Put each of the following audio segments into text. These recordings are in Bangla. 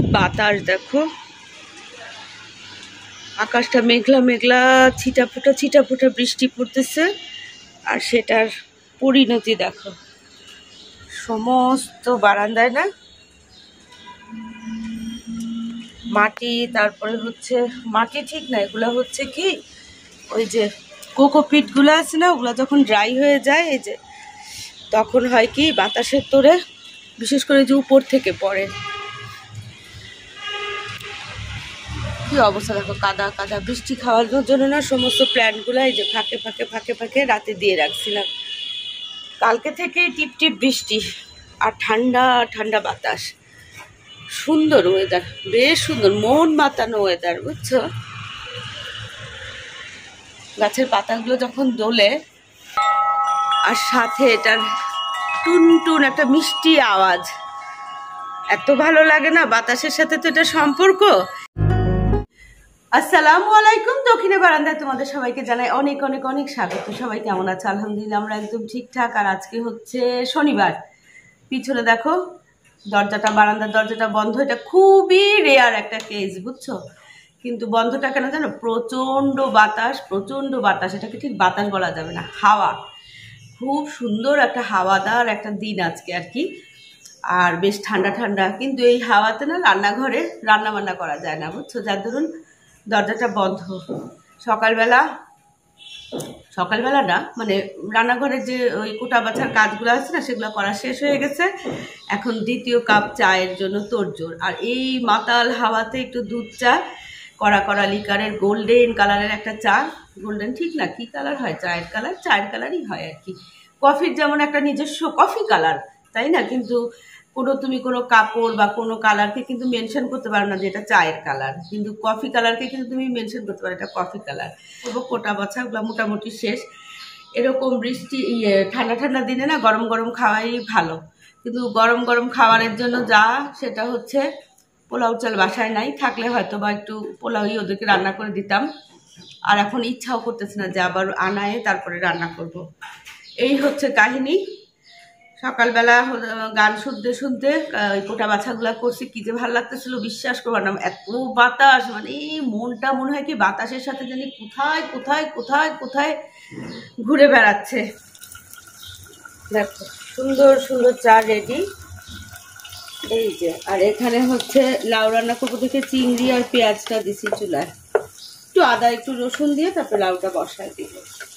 বাতাস দেখো, আকাশটা মেঘলা মেঘলা, ছিটা ফোটা বৃষ্টি পড়তেছে। আর সেটার পরিণতি দেখো সমস্ত বারান্দায় না মাটি, তারপরে হচ্ছে মাটি ঠিক না, এগুলো হচ্ছে কি ওই যে কোকোপিট গুলো আছে না, ওগুলো যখন ড্রাই হয়ে যায় এই যে তখন হয় কি বাতাসের তোড়ে বিশেষ করে যে উপর থেকে পড়ে। কি অবস্থা দেখো, কাদা কাদা। বৃষ্টি খাওয়ানোর জন্য না সমস্ত প্ল্যান্টগুলো এই যে ফাঁকে ফাঁকে ফাঁকে ফাঁকে রাতে দিয়ে রাখছিলাম। কালকে থেকেই টিপ টিপ বৃষ্টি আর ঠান্ডা ঠান্ডা বাতাস, সুন্দর ওয়েদার, বেশ সুন্দর, মন মাতানো ওয়েদার বুঝছো। গাছের পাতাগুলো যখন দোলে আর সাথে এটার টুনটুন একটা মিষ্টি আওয়াজ, এত ভালো লাগে না, বাতাসের সাথে তো এটা সম্পর্ক। আসসালামু আলাইকুম, দক্ষিণে বারান্দায় তোমাদের সবাইকে জানাই অনেক অনেক অনেক স্বাগত। সবাই কেমন আছে? আলহামদুলিল্লাহ আমরা একদম ঠিকঠাক। আর আজকে হচ্ছে শনিবার। পিছনে দেখো দরজাটা, বারান্দার দরজাটা বন্ধ। এটা খুবই রেয়ার একটা কেস বুঝছো, কিন্তু বন্ধটা কেন জানো? প্রচণ্ড বাতাস, প্রচণ্ড বাতাস। এটাকে ঠিক বাতাস বলা যাবে না, হাওয়া। খুব সুন্দর একটা হাওয়াদার একটা দিন আজকে আর কি। আর বেশ ঠান্ডা ঠান্ডা, কিন্তু এই হাওয়াতে না রান্নাঘরে রান্না বান্না করা যায় না বুঝছো, যার ধরুন দরজাটা বন্ধ। সকালবেলা না, মানে রান্নাঘরের যে ওই কোটা বাছার কাজগুলো আছে না, সেগুলো করা শেষ হয়ে গেছে। এখন দ্বিতীয় কাপ চায়ের জন্য তোড়জোড়। আর এই মাতাল হাওয়াতে একটু দুধ চা, কড়া কড়া লিকারের গোল্ডেন কালারের একটা চা। গোল্ডেন ঠিক না, কি কালার হয়? চায়ের কালার, চায়ের কালারই হয় আর কি। কফির যেমন একটা নিজস্ব কফি কালার, তাই না? কিন্তু তুমি কোনো কাপড় বা কোনো কালারকে কিন্তু মেনশন করতে পারো না যে এটা চায়ের কালার, কিন্তু কফি কালারকে কিন্তু তুমি মেনশন করতে পারো এটা কফি কালার। কোটা বাছাগুলো মোটামুটি শেষ। এরকম বৃষ্টি ঠান্ডা ঠান্ডা দিনে না গরম গরম খাওয়াই ভালো, কিন্তু গরম গরম খাবারের জন্য যা সেটা হচ্ছে পোলাও চাল বাসায় নাই, থাকলে হয়তো বা একটু পোলাওই ওদেরকে রান্না করে দিতাম। আর এখন ইচ্ছাও করতেছে না যে আবার আনায় তারপরে রান্না করব। এই হচ্ছে কাহিনী। সকালবেলা গান শুনতে শুনতে ওই কোটা বাছাগুলা করছি, কি যে ভালো লাগতেছিল বিশ্বাস করবার না। এত বাতাস, মানে মনটা মনে হয় কি বাতাসের সাথে জানি কোথায় কোথায় কোথায় কোথায় ঘুরে বেড়াচ্ছে। দেখো সুন্দর সুন্দর চা রেডি এই যে। আর এখানে হচ্ছে লাউ রান্না করবো দেখে চিংড়ি আর পেঁয়াজটা দিছি চুলায়, একটু আদা একটু রসুন দিয়ে তারপরে লাউটা বসায় দিব।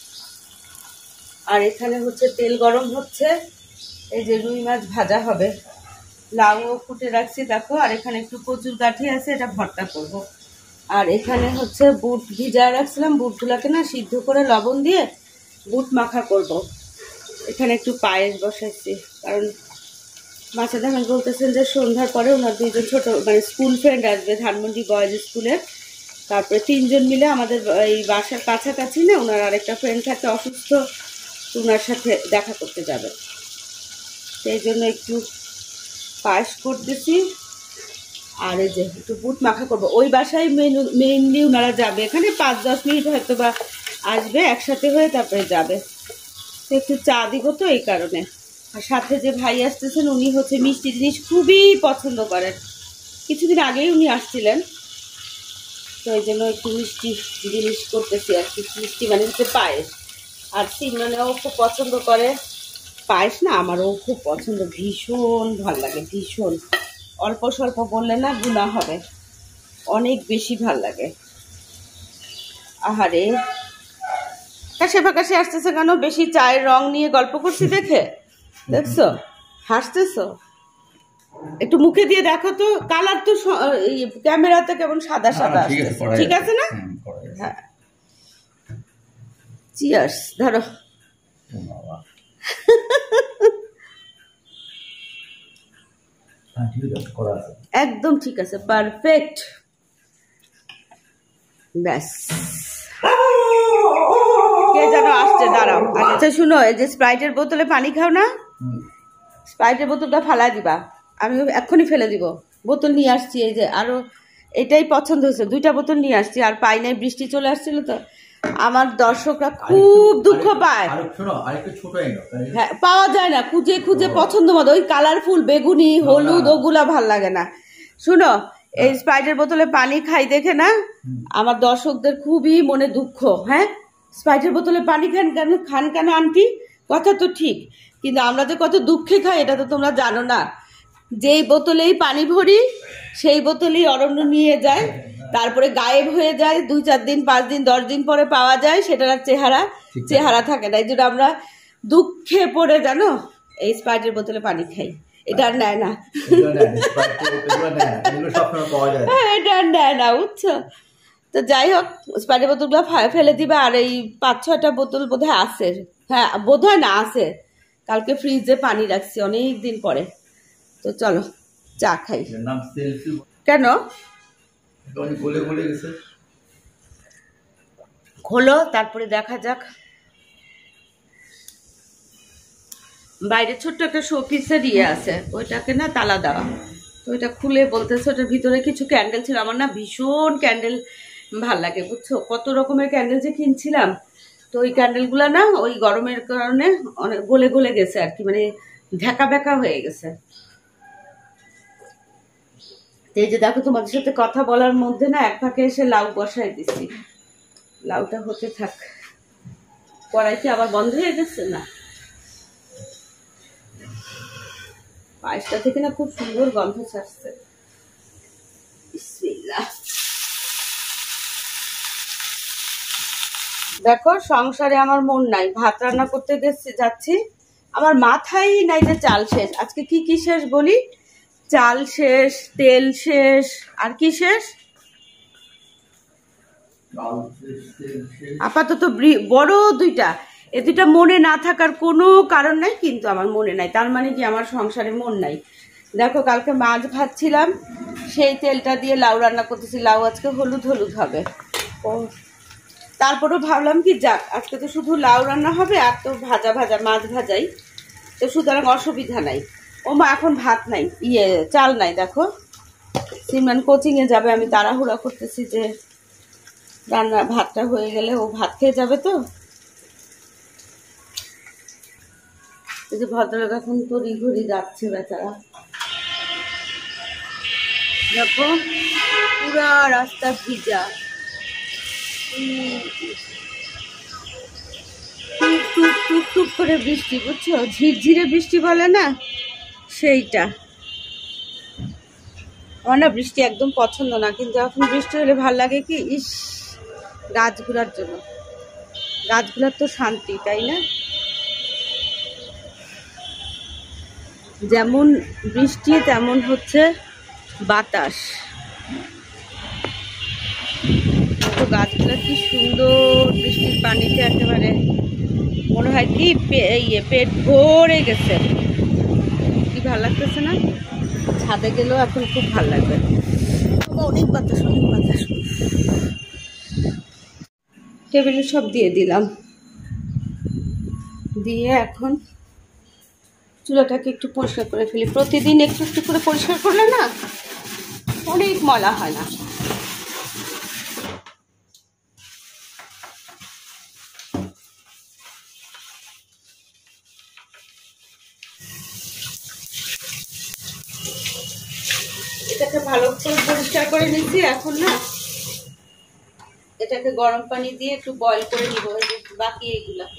আর এখানে হচ্ছে তেল গরম হচ্ছে, এই যে রুই মাছ ভাজা হবে, লাউও কুটে রাখছি দেখো। আর এখানে একটু কচুর কাঠি আছে, এটা ভর্তা করব। আর এখানে হচ্ছে বুট ভিজা রাখছিলাম, বুটগুলোকে না সিদ্ধ করে লবণ দিয়ে বুট মাখা করব। এখানে একটু পায়েস বসাইছি, কারণ মাছের দাম বলতেছেন যে সন্ধ্যার পরে ওনার দুইজন ছোট মানে স্কুল ফ্রেন্ড আসবে ধানমন্ডি বয়েজ স্কুলের। তারপরে 3 জন মিলে আমাদের এই বাসার কাছাকাছি না ওনার আরেকটা ফ্রেন্ড থাকে অসুস্থ, ওনার সাথে দেখা করতে যাবে, সেই জন্য একটু পায়েস করতেছি। আর এই যে একটু বুট মাখা করবো। ওই বাসায় মেইনলি ওনারা যাবে, এখানে 5-10 মিনিট হয়তো বা আসবে, একসাথে হয়ে তারপরে যাবে। তো একটু চা দিব তো এই কারণে। আর সাথে যে ভাই আসতেছেন উনি হচ্ছে মিষ্টি জিনিস খুবই পছন্দ করেন, কিছুদিন আগেই উনি আসছিলেন, তো এই জন্য একটু মিষ্টি জিনিস করতেছি আর কি। মিষ্টি মানে হচ্ছে পায়েস। আর সিমরানও খুব পছন্দ করে পায়েস, না আমারও খুব পছন্দ, ভীষণ ভাল লাগে, ভীষণ। অল্প স্বল্প বললে না গুণা হবে, অনেক বেশি ভাল লাগে। আহারে কাশে ফাঁকাশে আসতেছে কেন? বেশি চায়ের রং নিয়ে গল্প করছি দেখে, দেখছো হাসতেছো? একটু মুখে দিয়ে দেখো তো, কালার তো ক্যামেরাতে কেমন সাদা সাদা আসতেছে, ঠিক আছে না? হ্যাঁ, চিয়ার্স। ধরো একদম ঠিক আছে, পারফেক্ট, ব্যাস। কে যেন আসছে, দাঁড়াও। আচ্ছা শুনো, এই যে স্প্রাইটের বোতলে পানি খাও না, স্প্রাইটের বোতলটা ফালা দিবা, আমি এক্ষুনি ফেলে দিব। বোতল নিয়ে আসছি এই যে, আরো এটাই পছন্দ হয়েছে, 2টা বোতল নিয়ে আসছি। আর পাই নাই, বৃষ্টি চলে আসছিল তো। আমার দর্শকরা খুব দুঃখ পায়, হ্যাঁ পাওয়া যায় না, খুঁজে খুঁজে পছন্দ মতো ওই কালারফুল বেগুনি হলুদ ওগুলা ভাল লাগে না। শুনো, এই স্প্রাইটের বোতলে পানি খাই দেখে না আমার দর্শকদের খুবই মনে দুঃখ। হ্যাঁ, স্প্রাইটের বোতলে পানি খান কেন আন্টি? কথা তো ঠিক, কিন্তু আমরা যে কত দুঃখে খাই এটা তো তোমরা জানো না। যেই বোতলেই পানি ভরি সেই বোতলেই অরণ্য নিয়ে যায়, তারপরে গায়েব হয়ে যায়, 2-4 দিন 5 দিন 10 দিন পরে পাওয়া যায়, সেটার আর চেহারা থাকে না। এই জন্য আমরা দুঃখে পড়ে জানো এই স্প্রাইটের বোতলে পানি খাই। এটা আর নেয় না, এটা আর নেয় না, বুঝছো? তো যাই হোক, স্প্রাইটের বোতলগুলো ফেলে দিবে। আর এই 5-6টা বোতল বোধহয় আছে, হ্যাঁ বোধহয় না আছে, কালকে ফ্রিজে পানি রাখছি অনেক দিন পরে। তো চলো চা খাই। কেন খোলো, তারপরে দেখা যাক। বাইরে ছোট্ট একটা শোপিসের আছে, ওইটাকে না তালা দেওয়া, তো ওইটা খুলে বলতেছে ওটার ভিতরে কিছু ক্যান্ডেল ছিল। আমার না ভীষণ ক্যান্ডেল ভাল লাগে, বুঝছো? কত রকমের ক্যান্ডেল যে কিনছিলাম, তো ওই ক্যান্ডেলগুলো না ওই গরমের কারণে অনেক গলে গলে গেছে আর কি, মানে ঢেকা বেকা হয়ে গেছে। এই যে দেখো, তোমাদের সাথে কথা বলার মধ্যে না এক ফাঁকে এসে লাউ বসাই দিচ্ছি। লাউটা হতে থাক। কড়াই কি আবার বন্ধ হয়ে গেছে? না, পায়েসটা থেকে না খুব সুন্দর গন্ধ ছাড়ছে। বিসমিল্লাহ। দেখো, সংসারে আমার মন নাই, ভাত রান্না করতে যাচ্ছি, আমার মাথায় নাই যে চাল শেষ। আজকে কি কি শেষ বলি? চাল শেষ, তেল শেষ, আর কি শেষ? আপাতত বড় দুইটা, এ দুইটা মনে না থাকার কোনো কারণ নাই, কিন্তু আমার মনে নাই, তার মানে কি আমার সংসারে মন নাই। দেখো, কালকে মাছ ভাজছিলাম, সেই তেলটা দিয়ে লাউ রান্না করতেছি। লাউ আজকে হলুদ হলুদ হবে। তারপরেও ভাবলাম কি যাক, আজকে তো শুধু লাউ রান্না হবে, আর তো ভাজা মাছ ভাজাই, তো সুতরাং অসুবিধা নাই। ও মা, এখন ভাত নাই, চাল নাই। দেখো, সিমরান কোচিংয়ে যাবে, আমি তাড়াহুড়া করতেছি যে ভাতটা হয়ে গেলে ও ভাত খেয়ে যাবে। তো এই যে ভদ্রলোক এখন তড়ি ঘড়ি যাচ্ছে বেচারা। দেখো, পুরা রাস্তা ভিজা, টুক টুক টুক করে বৃষ্টি, বুঝছো? ঝিরঝিরে বৃষ্টি বলে না, সেইটা। আমার না বৃষ্টি একদম পছন্দ না, কিন্তু এখন বৃষ্টি হলে ভাল লাগে কি, ইস, গাছগুলার জন্য। গাছগুলার তো শান্তি, তাই না? যেমন বৃষ্টি তেমন হচ্ছে বাতাস। তো গাছগুলো কি সুন্দর, বৃষ্টির পানিতে একেবারে মনে হয় কি পেট ভরে গেছে। কি ভাল লাগতেছে না? ছাদে গেলেও এখন খুব ভাল লাগবে। অনেক বাতাস, অনেক বাতাস। টেবিলে সব দিয়ে দিলাম, দিয়ে এখন চুলাটাকে একটু পরিষ্কার করে ফেলি। প্রতিদিন একটু একটু করে পরিষ্কার করলে না অনেক ময়লা হয় না। এটাকে ভালো করে পরিষ্কার করে নিচ্ছি। এখন না এটাকে গরম পানি দিয়ে একটু বয়ল করে নিব, বাকি এইগুলাকে।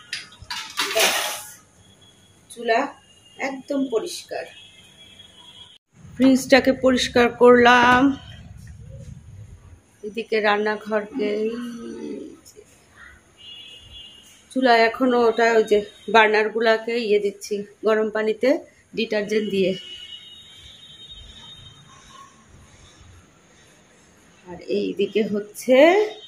চুলা একদম পরিষ্কার। ফ্রিজটাকে পরিষ্কার করলাম, এদিকে রান্নাঘরকে, চুলা এখনো ওটা ওই যে বার্নার গুলাকে দিচ্ছি গরম পানিতে ডিটারজেন্ট দিয়ে। আর এইদিকে হচ্ছে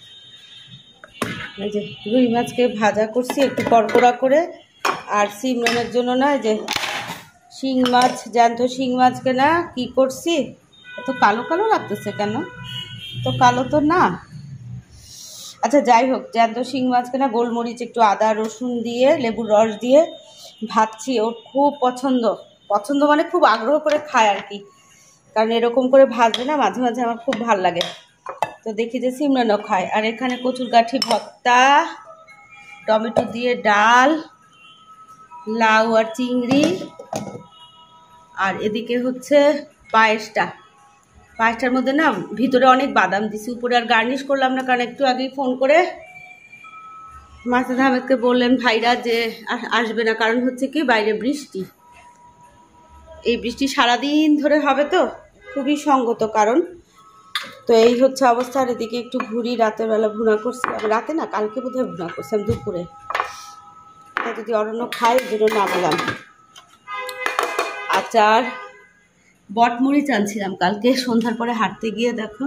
এই যে রুই মাছকে ভাজা করছি একটু কড়কড়া করে। আর সিমরনের জন্য না যে শিং মাছ, জ্যান্ত শিং মাছকে না কি করছি, এত কালো কালো লাগতেছে কেন? তো কালো তো না। আচ্ছা যাই হোক, জ্যান্ত শিং মাছকে না গোলমরিচ, একটু আদা রসুন দিয়ে, লেবুর রস দিয়ে ভাজছি। ওর খুব পছন্দ মানে খুব আগ্রহ করে খায় আর কি, কারণ এরকম করে ভাজলে না মাঝে মাঝে আমার খুব ভাল লাগে। তো দেখি যে সিমরানও খায়। আর এখানে কচুর গাঠি ভর্তা, টমেটো দিয়ে ডাল, লাউ আর চিংড়ি, আর এদিকে হচ্ছে পায়েসটা। পায়েসটার মধ্যে না ভিতরে অনেক বাদাম দিছি, উপরে আর গার্নিশ করলাম না, কারণ একটু আগেই ফোন করে মাসুদ আহমেদকে বললেন ভাইরা যে আসবে না, কারণ হচ্ছে কি বাইরে বৃষ্টি, এই বৃষ্টি সারাদিন ধরে হবে তো, খুবই সঙ্গত কারণ। তো এই হচ্ছে অবস্থা। আর এদিকে একটু ভুড়ি রাতের বেলা ভুনা করছিলাম, রাতে না কালকে বোধহয় ভুনা করছিলাম দুপুরে, যদি অরণ্য খায় ওই জন্য নামলাম। আচার বটমরিচ আনছিলাম কালকে সন্ধ্যার পরে হাঁটতে গিয়ে, দেখো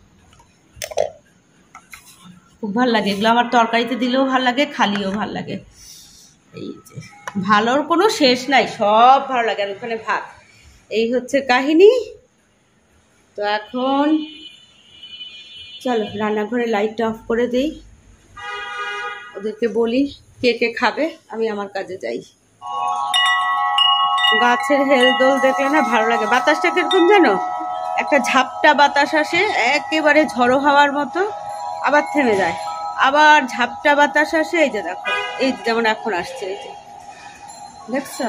খুব ভালো লাগে এগুলো, আমার তরকারিতে দিলেও ভালো লাগে, খালিও ভালো লাগে। এই যে ভালোর কোনো শেষ নাই, সব ভালো লাগে। আর ওখানে ভাত, এই হচ্ছে কাহিনী। তো এখন চলো রান্নাঘরে লাইটটা অফ করে দিই, ওদেরকে বলি কে কে খাবে, আমি আমার কাজে যাই। গাছের হেলদোল দেখলে না ভালো লাগে। বাতাসটা কিরকম জানো, একটা ঝাপটা বাতাস আসে একেবারে ঝড়ো হাওয়ার মতো, আবার থেমে যায়, আবার ঝাপটা বাতাস আসে। এই যে দেখো, এই যেমন এখন আসছে, এই যে দেখছো,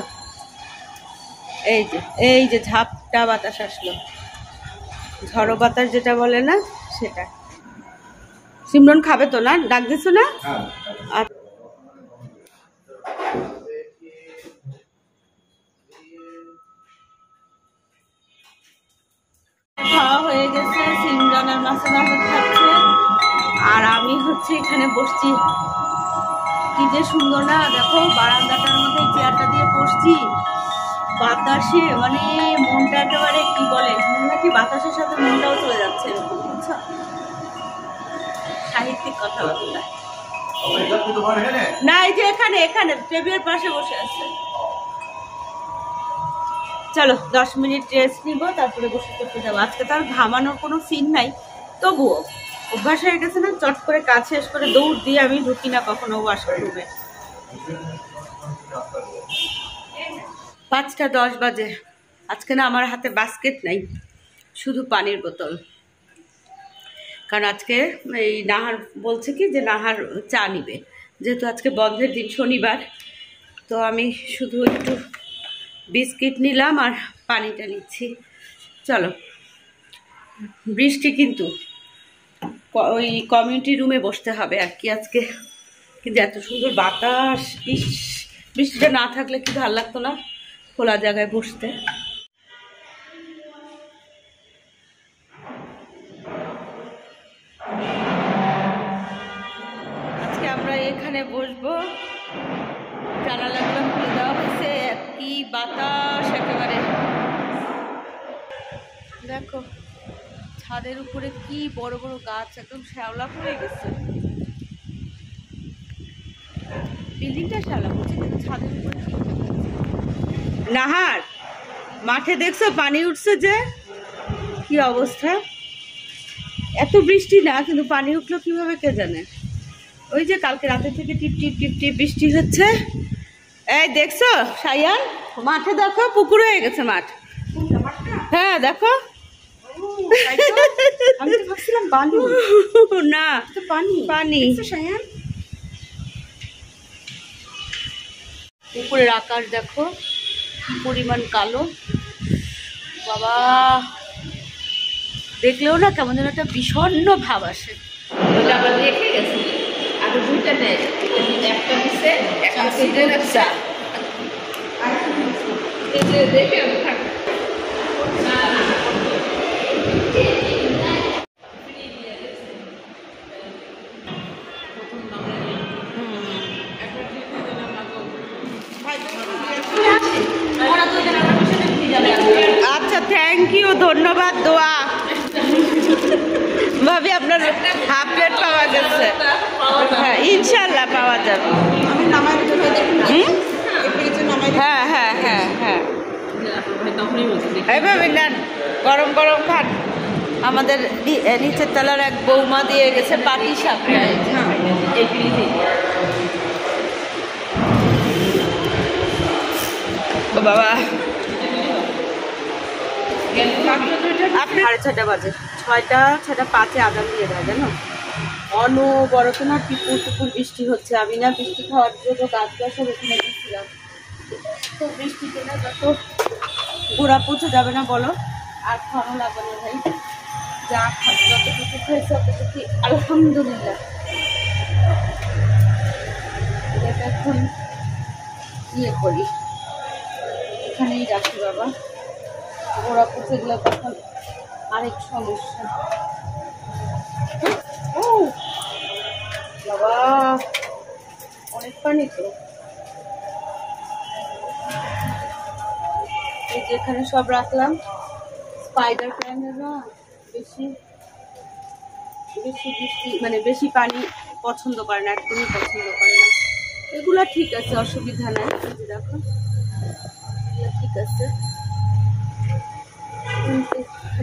এই যে ঝাপটা বাতাস আসলো, ঝড়ো বাতাস যেটা বলে না সেটা। সিমরন খাবে তো না, ডাক দিছো না? আর খাওয়া হয়ে গেছে, সিমরন আর মাসুদ আহমেদ খাচ্ছে, আর আমি হচ্ছে এখানে বসছি। কি যে সুন্দর না, দেখো বারান্দাটার মধ্যে চেয়ারটা দিয়ে বসছি, বাতাসে মানে মনটা একেবারে কি বলে, নাকি বাতাসের সাথে মনটাও চলে যাচ্ছে, বুঝছো? সাহিত্যিক কথাবার্তা না, এই যে এখানে এখানে টেবিলের পাশে বসে আছে। চলো 10 মিনিট রেস্ট নিব, তারপরে বসে করতে যাবো। আজকে তার ঘামানোর কোনো সিন নাই, তবুও অভ্যাস হয়ে গেছে না, চট করে কাজ শেষ করে দৌড় দিয়ে আমি ঢুকি না কখনো ওয়াশরুমে। 5টা 10 বাজে। আজকে না আমার হাতে বাস্কেট নাই, শুধু পানির বোতল, কারণ আজকে এই নাহার বলছে কি যে নাহার চা নিবে, যেহেতু আজকে বন্ধের দিন শনিবার। তো আমি শুধু একটু বিস্কিট নিলাম আর পানিটা নিচ্ছি। চলো, বৃষ্টি কিন্তু ওই কমিউনিটি রুমে বসতে হবে আর কি আজকে, কিন্তু এত সুন্দর বাতাস, বৃষ্টিটা না থাকলে কি ভালো লাগতো না খোলা জায়গায় বসতে। আজকে আমরা এখানে বসবো, জানালাগুলো খুলে দেওয়া হয়েছে, কি বাতাস একেবারে। দেখো ছাদের উপরে কি বড় বড় গাছ, একদম শ্যাওলা পড়ে গেছে, বিল্ডিংটা শ্যাওলা পড়ছে কিন্তু ছাদের উপরে ঠিকঠাক আছে। নাহার মাঠে দেখছো পানি উঠছে যে, কি অবস্থা, এত বৃষ্টি না কিন্তু পানি উঠলো কিভাবে কে জানে। ওই যে কালকে রাতে থেকে টিপ টিপ টিপ টিপ বৃষ্টি হচ্ছে। এই দেখছো সায়ান, মাঠে দেখো পুকুর হয়ে গেছে মাঠ। হ্যাঁ দেখো, আমি তো ভাবছিলাম বালু, না পানি পানি। উপরের আকাশ দেখো কি পরিমাণ কালো, বাবা দেখলেও না কেমন যেন একটা বিষণ্ণ ভাব আসে। আমরা রেখে গেছি আরো 2টা নেই, একটা দিচ্ছে একটা সিজন একটা দেখে আচ্ছা, থ্যাংক ইউ, ধন্যবাদ। দোয়া ভাবি আপনার হাফ প্লেট পাওয়া গেছে, হ্যাঁ ইনশাল্লাহ পাওয়া যাবে। হ্যাঁ হ্যাঁ হ্যাঁ হ্যাঁ, এইভাবে নেন, গরম গরম খান। আমাদের নিচের তলার এক বৌমা দিয়ে গেছে পাটি সাপটা, ও বাবা আপনি 6:30 বাজে, 6:05 আদান দিয়ে দেয় জানো, অনবরত না টিপুর টিপুর বৃষ্টি হচ্ছে। আমি না বৃষ্টি খাওয়ার জন্য গাছটা সব এখানে দিচ্ছিলাম, তো বৃষ্টিতে না যত গোড়া পচে যাবে না বলো, আর খাওয়ানো লাগবে না ভাই। যা যতটুকু খাইছে ততটুকু আলহামদুলিল্লাহ। এটা এখন ইয়ে করি, এখানেই রাখি বাবা। ওরা পুষেগুলো তখন আরেক সমস্যা। ও বাবা অনেক পানি তো। এই যে এখানে সব রাখলাম। স্পাইডার প্ল্যান্টেরা বেশি বেশি বৃষ্টি মানে বেশি পানি পছন্দ করে না, একদমই পছন্দ করে না। এগুলা ঠিক আছে, অসুবিধা নাই। দেখো ঠিক আছে, কিন্তু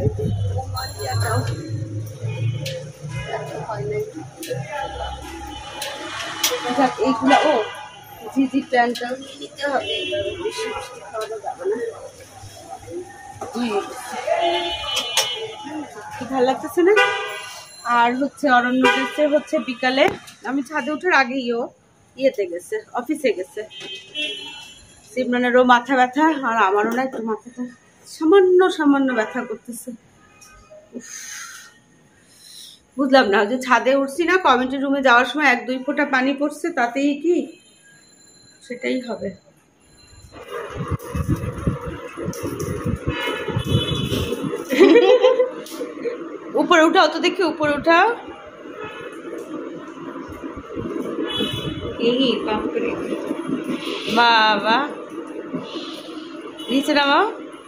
এইগুলা ও ঝিঝি প্ল্যান্টটা নিতে হবে, বেশি বৃষ্টি খাওয়ানো যাবে না। কি ভালো লাগতেছে না? আর হচ্ছে অরণ্য গেছে হচ্ছে বিকালে, আমি ছাদে ওঠার আগেইও ইয়েতে গেছে, অফিসে গেছে। সিমরানেরও মাথা ব্যথা, আর আমারও না একটু মাথাটা সামান্য সামান্য ব্যথা করতেছে। বুঝলাম না, যে ছাদে উঠছি না, কমিটি রুমে যাওয়ার সময় 1-2 ফোঁটা পানি পড়ছে, তাতেই কি সেটাই হবে। উপরে উঠাও তো দেখি, উপরে উঠাও। এই বাবা নিচে নামাও।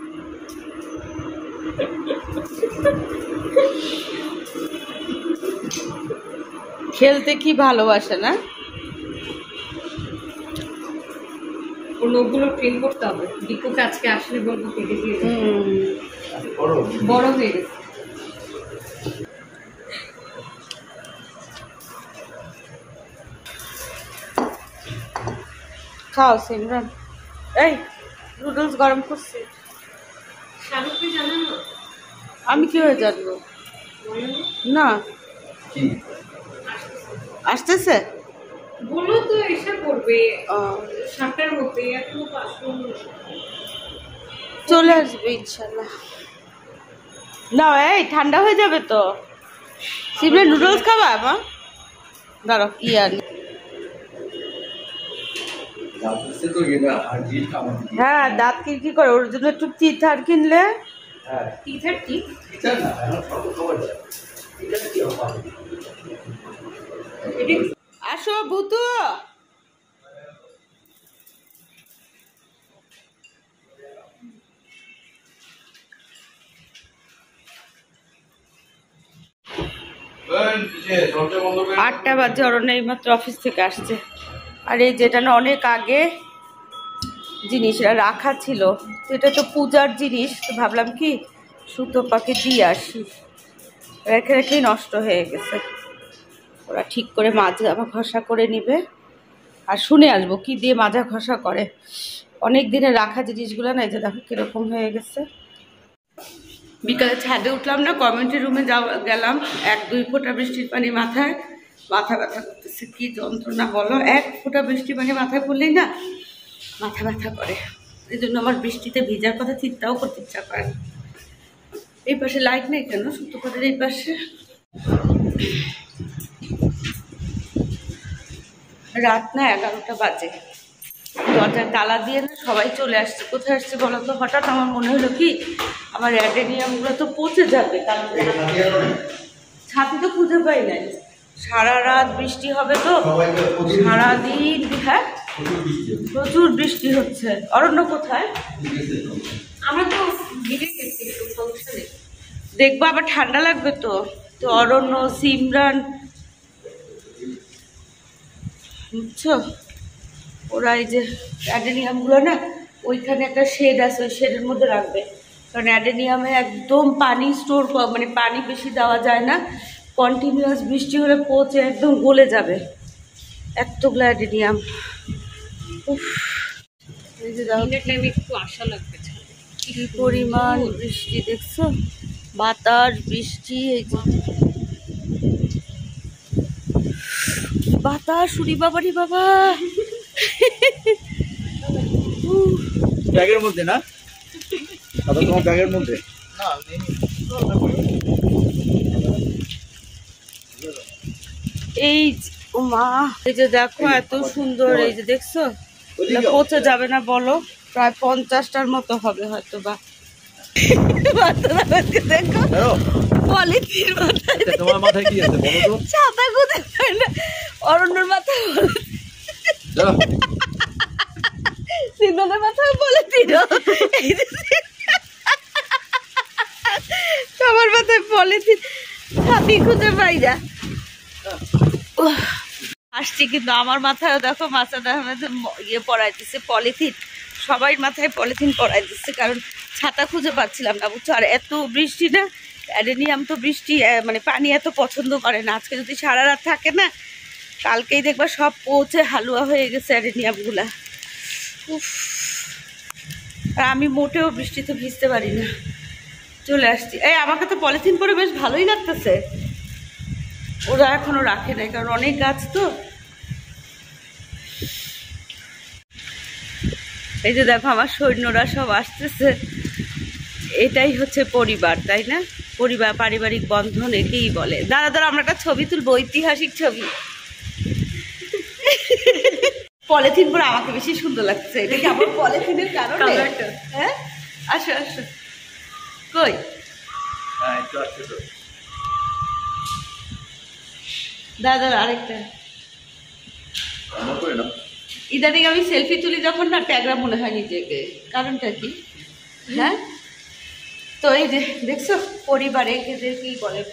খেলতে কি ভালোবাসে না? ওগুলো ট্রেন করতে হবে। দীপুকে আজকে আসলে বলবো কেটে দিয়ে বড় হয়ে গেছে। খাও সিমরান। এই নুডলস গরম করছি। শাহরুখকে জানানো? আমি কি হয়ে জানবো না। আসতেছে বলো তো, এসে করবে 7টার মধ্যে, এখনো 5 মিনিট। চলে আসবে ইনশাল্লাহ। না এই ঠান্ডা হয়ে যাবে তো। সিমরান নুডলস খাবা? মা দাঁড়ো ইয়ার। হ্যাঁ দাঁত কি করে, ওর জন্য একটু টিথার কিনলে। টিথার কি? আসো ভূতু। আটটা বাজে, অরণ্য এইমাত্র অফিস থেকে আসছে। আর এই যেটা না অনেক আগে জিনিসটা রাখা ছিল, এটা তো পূজার জিনিস, তো ভাবলাম কি সুতো পাকে দিয়ে আসি, রেখে রেখেই নষ্ট হয়ে গেছে। ওরা ঠিক করে মাজা ঘষা করে নিবে, আর শুনে আসবো কি দিয়ে মাজা ঘষা করে। অনেক দিনে রাখা জিনিসগুলো না, এই যে দেখো কিরকম হয়ে গেছে। বিকালে ছাদে উঠলাম না, কমিউনিটি রুমে গেলাম, 1-2 ফোঁটা বৃষ্টির পানি মাথায়, মাথা ব্যথা করতেছে। কি যন্ত্রণা বলো, 1 ফোঁটা বৃষ্টির পানি মাথায় পড়লেই না মাথা ব্যথা করে। এই জন্য আমার বৃষ্টিতে ভিজার কথা চিন্তাও করতে ইচ্ছা করে। এই পাশে লাইট নেই কেন? সূত্রপাতের এই পাশে রাত না 11টা বাজে, দরজায় তালা দিয়ে না সবাই চলে আসছে। কোথায় আসছে বলো তো? হঠাৎ আমার মনে হলো কি আমার অ্যাডেনিয়ামগুলো তো পচে যাবে, ছাতি তো খুঁজে পাই নাই। সারা রাত বৃষ্টি হবে তো, সারাদিন। হ্যাঁ প্রচুর বৃষ্টি হচ্ছে। অরণ্য কোথায়? আমরা তো ভিড়ে গেছি একটু ফাংশনে। দেখবো আবার ঠান্ডা লাগবে তো। তো অরণ্য, সিমরান, বুঝছো, ওরা এই যে অ্যাডেনিয়ামগুলো না ওইখানে একটা শেড আছে, ওই শেডের মধ্যে রাখবে। কারণ অ্যাডেনিয়ামে একদম পানি স্টোর, মানে পানি বেশি দেওয়া যায় না, কন্টিনিউয়াস বৃষ্টি হলে পচে একদম গলে যাবে এতগুলো অ্যাডেনিয়াম। এই যে টাইমে একটু আশা লাগবে। কি পরিমাণ বৃষ্টি দেখছো, বাতাস বৃষ্টি। এই যে বাতাস, উড়ি বাবারি বাবা। ব্যাগের মধ্যে না, তোমার ব্যাগের মধ্যে না। এই মা, এই যে দেখো এত সুন্দর, এই যে দেখছো পচে যাবে না বলো? প্রায় 50টার মতো হবে হয়তো বা। দেখো পলিথিন তোমার মাথায় কি আছে বলো তো? ছাতা খুঁজে পায় না, অরণ্যর মাথায় সিন্ধনের মাথায় পলিথিন, সবার মাথায় পলিথিন, ছাতি খুঁজে পাই না। আসছি কিন্তু আমার মাথায় দেখো মাসাদ আহমেদ ইয়ে পড়াই দিচ্ছে পলিথিন, সবাই মাথায় পলিথিন পড়াই দিচ্ছে, কারণ ছাতা খুঁজে পাচ্ছিলাম না বুঝছো। আর এত বৃষ্টি না, অ্যাডেনিয়াম তো বৃষ্টি মানে পানি এত পছন্দ করে না। আজকে যদি সারা রাত থাকে না, কালকেই দেখবা সব পৌঁছে হালুয়া হয়ে গেছে অ্যাডেনিয়ামগুলা। উফ, আর আমি মোটেও বৃষ্টিতে ভিজতে পারি না। চলে আসছি। এই আমাকে তো পলিথিন পরে বেশ ভালোই লাগতেছে। ওরা এখনো রাখে নাই, কারণ অনেক গাছ তো। এই যে দেখো আমার সৈন্যরা সব আসতেছে, এটাই হচ্ছে পরিবার, তাই না? পরিবার, পারিবারিক বন্ধন একেই বলে। দাঁড়া দাঁড়া, আমরা একটা ছবি তুলবো, ঐতিহাসিক ছবি। পলিথিন পরে আমাকে বেশি সুন্দর লাগছে। এটা কি আমার পলিথিনের কারণে? হ্যাঁ, আসো আসো। কই দাদা আরেকটা। ইদানিং আমি সেলফি তুলি যখন না, ট্যাগরা মনে হয় নিজেকে। কারণটা কি? হ্যাঁ, তো এই যে দেখছো পরিবারে এদের কি বলে,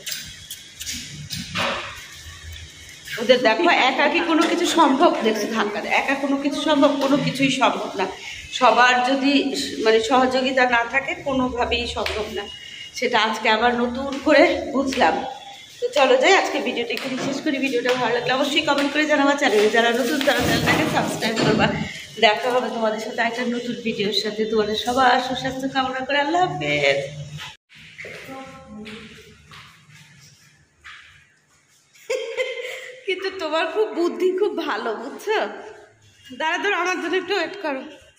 ওদের দেখো একাকি কোনো কিছু সম্ভব। দেখছো ধাক্কা, একা কোনো কিছু সম্ভব? কোনো কিছুই সম্ভব না। সবার যদি মানে সহযোগিতা না থাকে, কোনোভাবেই সম্ভব না। সেটা আজকে আবার নতুন করে বুঝলাম। তো চলো যাই, আজকে ভিডিওটা এখানে শেষ করি। ভিডিওটা ভালো লাগলে অবশ্যই কমেন্ট করে জানাবা, চ্যানেলে যারা নতুন তারা চ্যানেলটাকে সাবস্ক্রাইব করবা। দেখা হবে তোমাদের সাথে একটা নতুন ভিডিওর সাথে। তোমাদের সবার সুস্বাস্থ্য কামনা করে আল্লাহ হাফেজ। কিন্তু তোমার খুব বুদ্ধি খুব ভালো, বুঝছো? দাঁড়া দাঁড়া, আমার জন্য একটু ওয়েট করো।